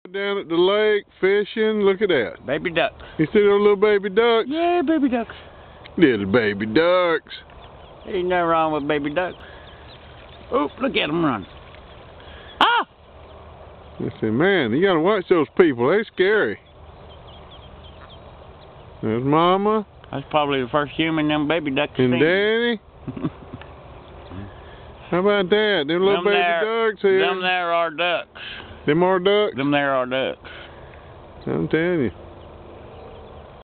Down at the lake fishing. Look at that. Baby duck. You see those little baby ducks? Yeah, baby ducks. Little baby ducks. Ain't nothing wrong with baby ducks. Oh, look at them run. Ah! I said, man, you gotta watch those people. They're scary. There's Mama. That's probably the first human them baby ducks And seen. Daddy. How about that? Them little baby ducks here. Them there are ducks. Them are ducks? Them there are ducks. I'm telling you.